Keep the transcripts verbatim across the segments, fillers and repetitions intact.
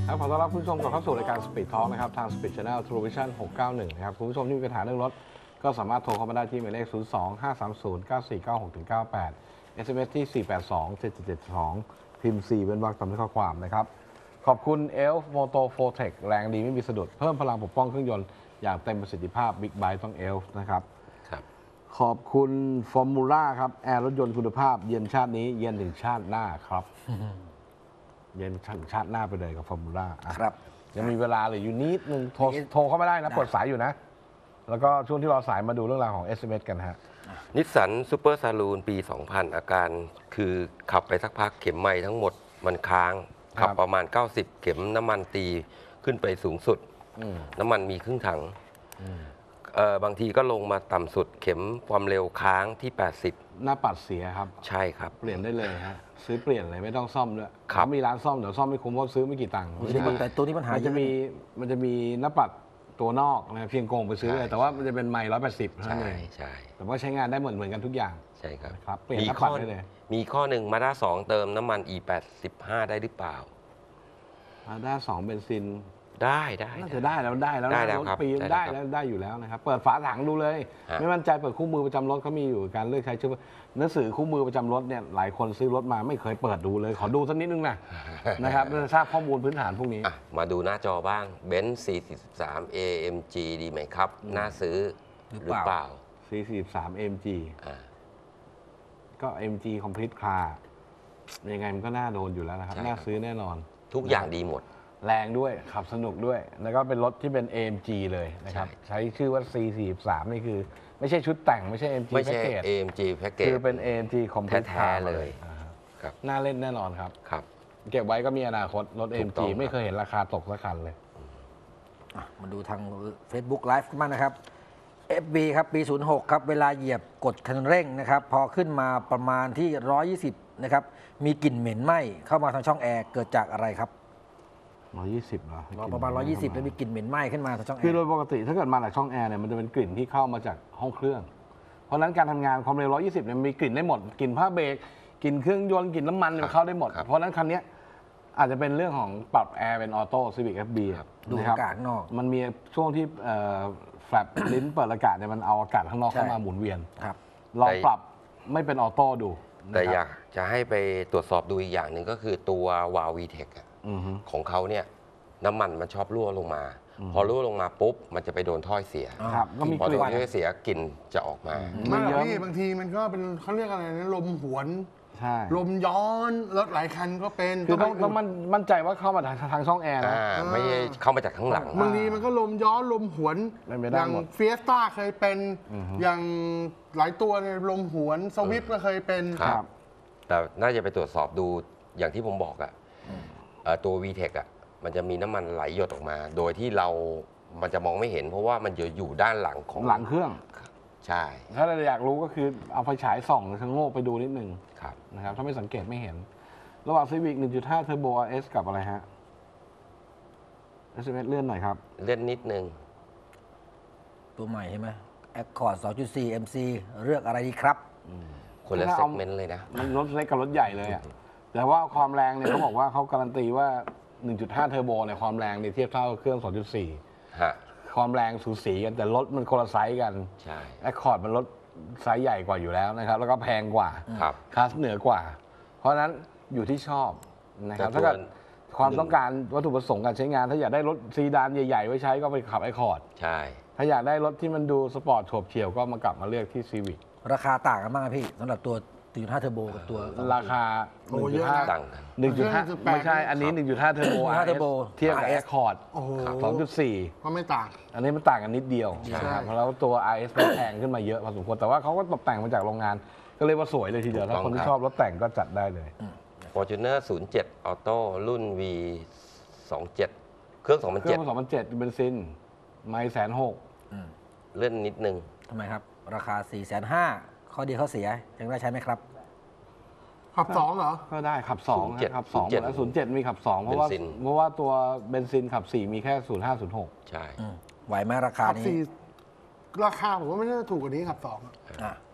ครับขอต้อนรับคุณผู้ชมกลับเข้าสู่รายการ Speed Talk นะครับทาง Speed Channel Television หกเก้าหนึ่งนะครับคุณผู้ชมที่มีปัญหาเรื่องรถก็สามารถโทรเข้ามาได้ที่หมายเลข ศูนย์ สอง ห้า สาม ศูนย์ เก้า สี่ เก้า หก เก้า แปด เอส เอ็ม เอส ที่ สี่ แปด สอง เจ็ด เจ็ด เจ็ด สอง พิมพ์ สี่ เป็นวรรคตามด้วยข้อความนะครับขอบคุณ เอลฟ์ Moto Fortec แรงดีไม่มีสะดุดเพิ่มพลังปกป้องเครื่องยนต์อย่างเต็มประสิทธิภาพ Big Bike ต้อง เอลฟ์ นะครับขอบคุณ Formula ครับแอร์รถยนต์คุณภาพเย็นชาตินี้เย็นถึงชาติหน้าครับ เย็นถึงชาติหน้าไปเลยกับ Formula ครับยังมีเวลาเหลืออยู่นิดนึงโทรโทรเข้ามาได้นะเปิดสายอยู่นะแล้วก็ช่วงที่รอสายมาดูเรื่องราวของ เอส เอ็ม เอส กันฮะนิสสันซูเปอร์ซาลูนปี สองพัน อาการคือขับไปสักพักเข็มไม้ทั้งหมดมันค้างขับประมาณ เก้าสิบ เข็มน้ำมันตีขึ้นไปสูงสุดน้ำมันมีครึ่งถังบางทีก็ลงมาต่ำสุดเข็มความเร็วค้างที่ แปดสิบหน้าปัดเสียครับใช่ครับเปลี่ยนได้เลยฮะซื้อเปลี่ยนเลยไม่ต้องซ่อมด้วยครับมีร้านซ่อมเดี๋ยวซ่อมไม่คุ้มเพราะซื้อไม่กี่ตังค์แต่ตัวนี้ปัญหามันจะมีมันจะมีหน้าปัดตัวนอกนะเพียงโกงไปซื้อเลยแต่ว่ามันจะเป็นไมล์ร้อยแปดสิบใช่ใช่แต่ว่าใช้งานได้เหมือนเหมือนกันทุกอย่างใช่ครับครับเปลี่ยนหน้าปัดได้เลยมีข้อหนึ่งมาด้าสองเติมน้ำมัน อี แปดสิบห้า ได้หรือเปล่ามาด้าสองเบนซินได้ได้น่าจะได้แล้วได้แล้วได้แล้วครับปีได้แล้วได้อยู่แล้วนะครับเปิดฝาถังดูเลยไม่มั่นใจเปิดคู่มือประจำรถเขามีอยู่การเลือกใช้ชื่อหนังสือคู่มือประจำรถเนี่ยหลายคนซื้อรถมาไม่เคยเปิดดูเลยขอดูสักนิดนึงนะนะครับเพื่อทราบข้อมูลพื้นฐานพวกนี้มาดูหน้าจอบ้างเบนซ์ สี่สิบสาม เอ เอ็ม จี ดีไหมครับน่าซื้อหรือเปล่าสี่สิบสาม เอ็ม จี ก็ เอ็ม จี Complete Car ยังไงมันก็น่าโดนอยู่แล้วนะครับน่าซื้อแน่นอนทุกอย่างดีหมดแรงด้วยขับสนุกด้วยแล้วก็เป็นรถที่เป็น เอ็ม จี เลยนะครับใช้ชื่อว่า ซี สี่สิบสาม นี่คือไม่ใช่ชุดแต่งไม่ใช่ เอ็ม จีไม่ใช่ Package เอ็ม จี Package คือเป็น เอ็ม จี Complete แท้ๆเลยครับน่าเล่นแน่นอนครับครับเก็บไว้ก็มีอนาคตรถ เอ็ม จี ไม่เคยเห็นราคาตกสักคันเลยมาดูทาง Facebook Live กันบ้างนะครับ เอฟ บี ครับปี ศูนย์หก ครับเวลาเหยียบกดคันเร่งนะครับพอขึ้นมาประมาณที่ หนึ่งร้อยยี่สิบ นะครับมีกลิ่นเหม็นไหม้เข้ามาทางช่องแอร์เกิดจากอะไรครับหนึ่งร้อยยี่สิบเหรอประมาณหนึ่งร้อยยี่สิบแล้วมีกลิ่นเหม็นไหม้ขึ้นมาทางช่องแอร์คือโดยปกติถ้าเกิดมาจากช่องแอร์เนี่ยมันจะเป็นกลิ่นที่เข้ามาจากห้องเครื่องเพราะฉะนั้นการทำงานความเร็วหนึ่งร้อยยี่สิบเนี่ยมีกลิ่นได้หมดกลิ่นผ้าเบรกกลิ่นเครื่องยนต์กลิ่นน้ำมันมันเข้าได้หมดเพราะฉะนั้นคันนี้อาจจะเป็นเรื่องของปรับแอร์เป็นออโต้ Civic เอฟ บี ครับดูอากาศนอกมันมีช่วงที่แฟลปลิ้นเปิดอากาศเนี่ยมันเอาอากาศข้างนอกเข้ามาหมุนเวียนลองปรับไม่เป็นออโต้ดูแต่อยากจะให้ไปตรวจสอบดูอีกอย่างหนึ่งก็คือตัววาล์ว วี เทค ของเขาเนี่ยน้ำมันมันชอบรั่วลงมาพอรั่วลงมาปุ๊บมันจะไปโดนท่อเสียพอโดนท่อเสียกลิ่นจะออกมาไม่หรอกพี่บางทีมันก็เป็นเขาเรียกอะไรนะลมหวนลมย้อนรถหลายคันก็เป็นคือต้องต้องมั่นใจว่าเข้ามาทางช่องแอร์นะไม่ใช่เข้ามาจากข้างหลังบางทีมันก็ลมย้อนลมหวนอย่างเฟียสต้าเคยเป็นอย่างหลายตัวเนี่ยลมหวนสวิฟก็เคยเป็นครับแต่น่าจะไปตรวจสอบดูอย่างที่ผมบอกอะตัว วี เทค อะมันจะมีน้ำมันไหลหยดออกมาโดยที่เรา มันจะมองไม่เห็นเพราะว่ามันอยู่อยู่ด้านหลังของหลังเครื่องใช่ถ้าเราอยากรู้ก็คือเอาไฟฉายส่องชะโงกไปดูนิดนึงครับนะครับถ้าไม่สังเกตไม่เห็นระหว่าง Civic หนึ่งจุดห้า Turbo อาร์ เอส กับอะไรฮะ เอส เอ็ม เอส เลื่อนหน่อยครับเลื่อนนิดนึงตัวใหม่ใช่ไหม Accord สองจุดสี่ เอ็ม ซี เลือกอะไรดีครับคนละเซกเมนต์เลยนะมันรถเล็กกับรถใหญ่เลยอ่ะแต่ว่าความแรงเนี่ยเขาบอกว่าเขาการันตีว่า หนึ่งจุดห้า เทอร์โบเนี่ยความแรงเนี่ยเทียบเท่าเครื่อง สองจุดสี่ฮะความแรงสูสีกันแต่รถมันคนละไซส์กันใช่ Accord มันรถไซส์ใหญ่กว่าอยู่แล้วนะครับแล้วก็แพงกว่าครับคลาสเหนือกว่าเพราะฉะนั้นอยู่ที่ชอบนะครับถ้าเกิดความต้องการวัตถุประสงค์การใช้งานถ้าอยากได้รถซีดานใหญ่ๆไว้ใช้ก็ไปขับ Accord ใช่ถ้าอยากได้รถที่มันดูสปอร์ตโฉบเฉี่ยวก็มากลับมาเลือกที่ Civic ราคาต่างกันมากพี่สำหรับตัว หนึ่งจุดห้า เทอร์โบกับตัวราคาหนึ่งจุดห้าต่างกันหนึ่งจุดห้า ไม่ใช่อันนี้ หนึ่งจุดห้า เทอร์โบอาร์ เอสเทียบกับ Accord สองจุดสี่ก็ไม่ต่างอันนี้มันต่างกันนิดเดียวนะครับแล้วตัว อาร์ เอส มันแพงขึ้นมาเยอะพอสมควรแต่ว่าเขาก็ตกแต่งมาจากโรงงานก็เลยว่าสวยเลยทีเดียวถ้าคนที่ชอบรถแต่งก็จัดได้เลย Fortuner ศูนย์เจ็ด Auto รุ่น วี สองเจ็ด เครื่องสองพันเจ็ดเครื่องสองพันเจ็ดเบนซินไม่แสนหกเลื่อนนิดนึงทำไมครับราคา สี่แสนห้า ข้อดีข้อเสียยังได้ใช้ไหมครับขับสองเหรอก็ได้ขับสองขับสองแล้วศูนย์เจ็ดมีขับสองเพราะว่าเพราะว่าตัวเบนซินขับสี่มีแค่ศูนย์ห้าศูนย์หกใช่ไหวไหมราคานี้ราคาผมว่าไม่น่าถูกกว่านี้ขับสอง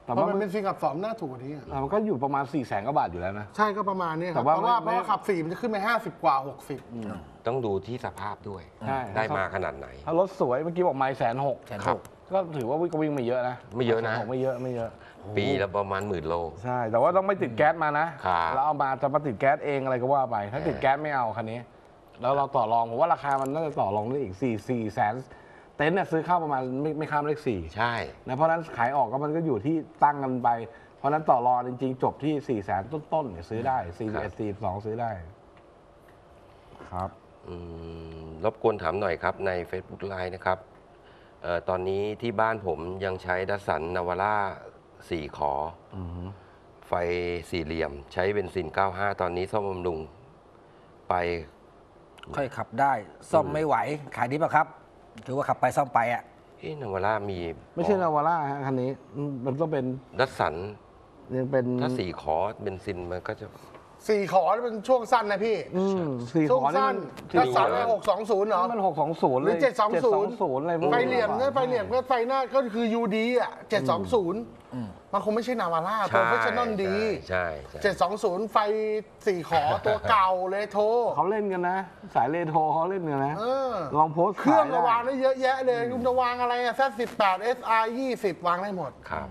แต่เพราะว่ามันมันเป็นซีขับสองน่าถูกกว่านี้อะมันก็อยู่ประมาณ4ี่แสนกว่าบาทอยู่แล้วนะใช่ก็ประมาณนี้ครับแต่เพว่าราะว่าเพไม่ราะว่าขับสี่มันจะขึ้นไปห้าสิบกว่าหกสิบต้องดูที่สภาพด้วยใช่ได้มาขนาดไหนถ้ารถสวยเมื่อกี้บอกไมล์แสนหกแสนครัหบกก็ถือว่าวิ่งก็วิ่งไม่เยอะนะไม่เยอะนะแสหกไม่เยอะไม่เยอะปีละประมาณหมื่นโลใช่ แต่ว่าต้องไม่ติดแก๊สมานะครับ แล้วเอามาจะมาติดแก๊สเองอะไรก็ว่าไป ถ้าติดแก๊สไม่เอาคันนี้ แล้วเราต่อรองผมว่าราคามันน่าจะต่อรองได้อีก4 4แสนเต็นท์เนี่ยซื้อเข้าประมาณไม่ไม่ข้ามเลขสี่ใช่นะเพราะฉะนั้นขายออกก็มันก็อยู่ที่ตั้งกันไป เพราะฉะนั้นต่อรองจริงๆ จบที่4ี่แสนต้นๆเนี่ยซื้อได้4 1 4 2ซื้อได้ครับอืมรบกวนถามหน่อยครับใน Facebook Live นะครับเออตอนนี้ที่บ้านผมยังใช้ดัสสันนาวาร่าสี่ขออไฟสี่เหลี่ยม ใช้เบนซิน เก้าห้า ตอนนี้ซ่อมบำรุงไปค่อยขับได้ ซ่อมไม่ไหว ขายดีป่ะครับ คือว่าขับไปซ่อมไปอ่ะเอ๊ะนาวาร่ามีไม่ใช่นาวาร่าฮะคันนี้อืมมันต้องเป็นดัสสันยังเป็นถ้าสี่ขอเบนซินมันก็จะสี่ขอนี่เป็นช่วงสั้นนะพี่อืมสี่ช่วขงอนี่สั้มัน นถ้าสามสี่เลยหกสองศูนย์เหรอมันหกสองศูนย์หเลรือย เจ็ดสองศูนย์ศูนย์อะไรพวกไฟนี้เหลี่ยมเนี่ยไฟเหลี่ยมก็ไฟหน้าก็คือยูดีอ่ะเจ็ดสองศูนย์มันคงไม่ใช่นาวาร่าโปรเฟชชั่นอลดีใช่ใช่เจ็ดสองศูนย์ไฟสี่ขอตัวเก่าเลยโทรเขาเล่นกันนะ สายเรโทรเขาเล่นกันนะเออลองโพสต์เครื่องขายระวางได้ได้เยอะแยะเลยคุณจะวางอะไรอะแซดสิบแปด เอส อาร์ ยี่สิบวางได้หมดครับ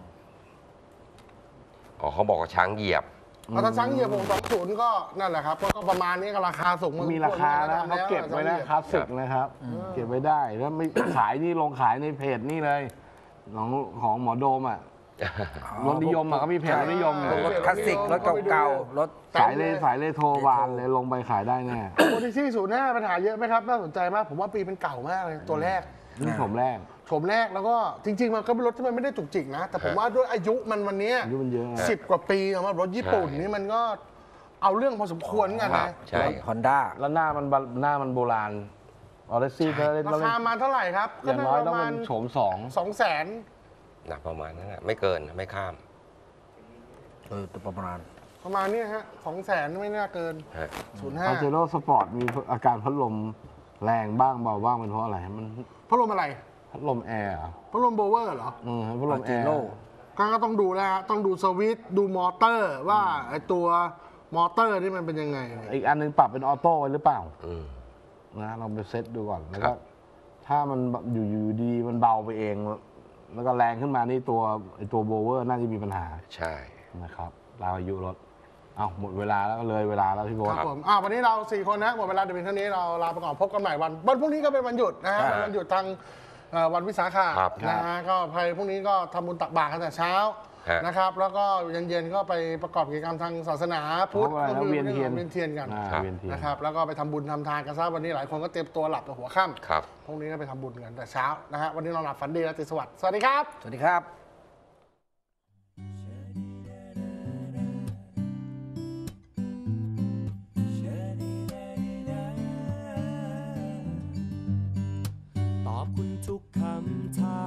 อ๋อเขาบอกว่าช้างเหยียบเอาถ้าช้างเหยียบหกสองศูนย์ก็นั่นแหละครับก็ประมาณนี้ก็ราคาสูงมีราคานะเขาเก็บไว้นะคลาสสิกนะครับ เก็บไว้ได้แล้วไม่ ขายนี่ลงขายในเพจนี่เลยของของหมอโดมอ่ะรถนิยมอ่ะเขามีเพจรถนิยมรถคลาสสิก รถเก่าๆ รถสายเลสายเลโทรวานเลยลงไปขายได้แน่โมดิซี่ศูนย์ห้าปัญหาเยอะไหมครับน่าสนใจมากผมว่าปีเป็นเก่ามากเลยตัวแรกนี่ผมแรกโฉมแรกแล้วก็จริง ๆ มันก็เป็นรถที่มันไม่ได้จุกจิกนะ แต่ผมว่าด้วยอายุมันวันเนี้ยอายุมันเยอะอะสิบกว่าปีสำหรับรถญี่ปุ่นใช่นี่มันก็เอาเรื่องพอสมควรเหมือนกันครันะบใช่ฮอนด้าแล้วหน้ามันบะหน้ามันโบราณออเดซี่ก็เล่นราคามาเท่าไหร่ครับอย่างน้อยปต้องระมาเป็ณนโฉมสองสองแสนหนักประมาณนั้นนะไม่เกินไม่ข้ามเออตัวประมาณประมาณเนี้ยฮะสองแสนไม่น่าเกินฮะศูนย์ห้าพาเจโร่สปอร์ตมีอาการพัดลมแรงบ้างเบาบ้างเป็นเพราะอะไรมันพัดลมอะไรพัดลมแอร์เหรอพัดลมโบเวอร์เหรออืมพัดลมแอร์ Pajero ก็ก็ต้องดูแล้วฮะต้องดูสวิตช์ดูมอเตอร์ว่าไอตัวมอเตอร์นี่มันเป็นยังไงอีกอันหนึงปรับเป็นออโต้ไว้หรือเปล่าอืมนะลองไปเซตดูก่อนแล้วครัก็บถ้ามันอยู่อยู่ดีมันเบาไปเอง แล้วก็แรงขึ้นมานี่ตัวไอตัวโบเวอร์น่าจะมีปัญหาใช่นะครับตามอายุรถเอาหมดเวลาแล้วก็เลยเวลาแล้วพี่โบ๊คทรับผมอ่าวันนี้เราสี่คนนะหมดเวลาเดี๋ยวเพียงเท่านี้เราลาไปก่อนพบกันใหม่วันวันพรุ่งนี้ก็เป็นวันหยุดนะฮะครับเป็นวันหยุดทางเอ่อวันวิสาขะครับนะฮะก็ภายพรุ่งนี้ก็ทำบุญตักบาตรกันแต่เช้าฮะนะครับ แล้วก็เย็นๆก็ไปประกอบกิจกรรมทางศาสนาพุทธเพราะว่าอะไรนะก็คือเวียนเทียนเวียนเทียนกันอ่าครับเวียนเทียนนะครับแล้วก็ไปทำบุญทำทานกันซะวันนี้หลายคนก็เตรียมตัวหลับแต่หัวค่ำครับพรุ่งนี้ก็ไปทำบุญกันแต่เช้านะฮะวันนี้เราหลับฝันดีและติดสวัสดิ์สวัสดีครับสวัสดีครับตอบคุณทุกคำถาม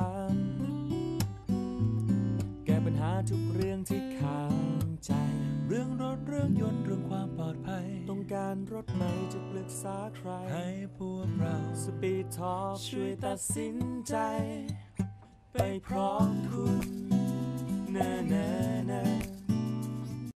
แก้ปัญหาทุกเรื่องที่ข้างใจ เรื่องรถเรื่องยนต์เรื่องความปลอดภัย ต้องการรถไหนจะปรึกษาใคร ให้พวกเราสปีดทอล์กช่วยตัดสินใจ ไปพร้อมคุณแน่แน่แน่